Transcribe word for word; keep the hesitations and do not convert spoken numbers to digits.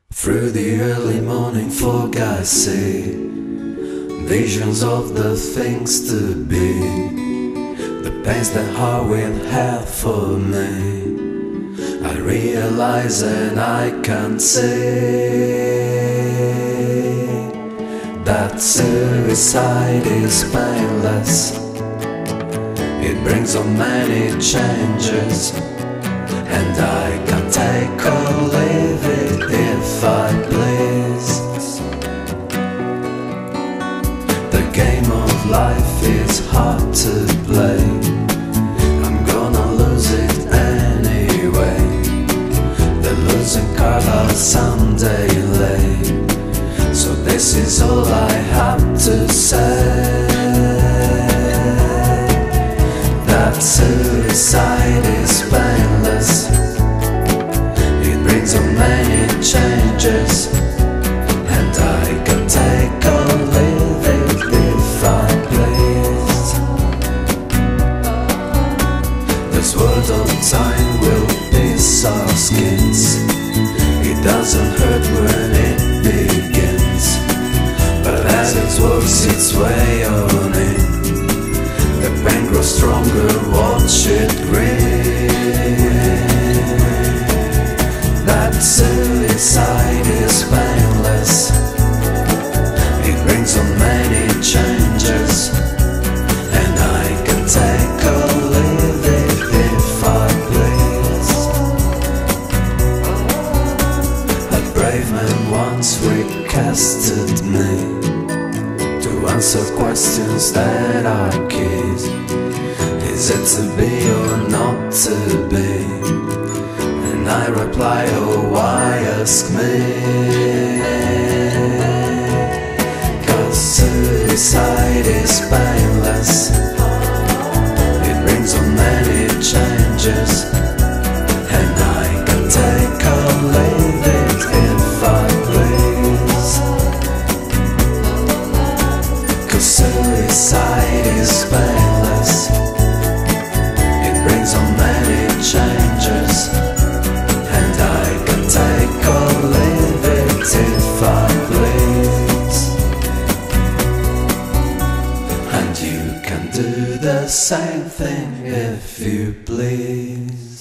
Through the early morning fog I see visions of the things to be, the pains that heart will have for me. I realize and I can see that suicide is painless. It brings on many changes, and I can take or leave it if I please. The game of life is hard to play. I'm gonna lose it anyway. The losing card I'll someday lay. So this is all I have to say, that suicide is painless. It brings on many changes, and I can take or leave it if I please. This world of time will pierce our skins. It doesn't hurt when it begins, but as it works its way on in, the pain grows stronger, watch it grin. That suicide is painless. It brings on many changes, and I can take or leave it if I please. A brave man once requested me to answer questions that are keys. Is it to be or not to be? And I reply, oh, why ask me? 'Cause suicide is painless. It brings on many changes, and I can take or leave it if I please. 'Cause suicide is painless. It brings on many changes, and I can take or leave it if I please. And you can do the same thing if you please.